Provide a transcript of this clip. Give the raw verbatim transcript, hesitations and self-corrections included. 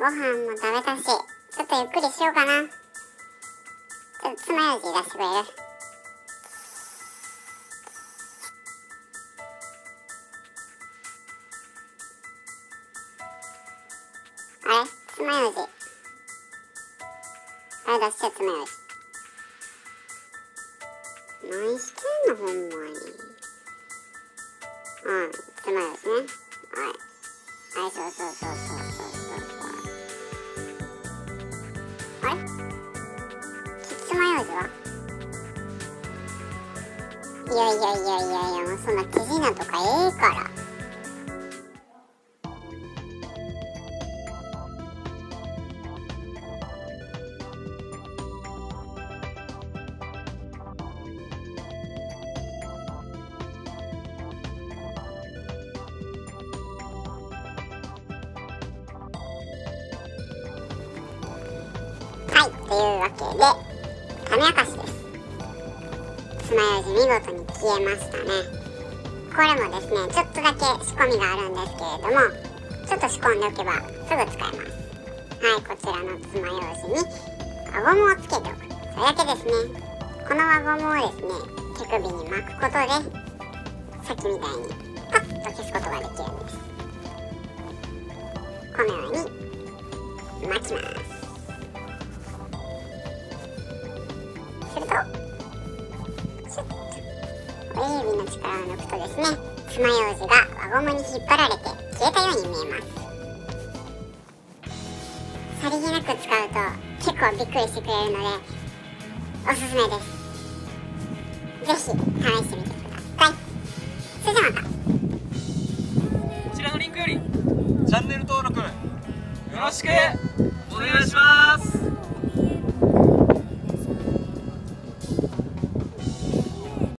ご飯も食べたし、ちょっとゆっくりしようかな。ちょっと爪楊枝出してくれる？あれ？爪楊枝。あれ出して、爪楊枝。何してんのほんまに。うん、爪楊枝ね。はい。はい、そうそうそうそうそうそうそう。あれ？爪楊枝は？いやいやいやいやいや、もうそんな手品とかええから。はい、というわけで、種明かしです。爪楊枝見事に消えましたね。これもですね、ちょっとだけ仕込みがあるんですけれども、ちょっと仕込んでおけばすぐ使えます。はい、こちらの爪楊枝に輪ゴムをつけておく。それだけですね。この輪ゴムをですね、手首に巻くことで、さっきみたいにパッと消すことができるんです。このように巻きます。すると、シュッと親指の力を抜くとですね、爪楊枝が輪ゴムに引っ張られて消えたように見えます。さりげなく使うと結構びっくりしてくれるのでおすすめです。ぜひ試してみてください。それじゃまた。 こちらのリンクよりチャンネル登録よろしくお願いします。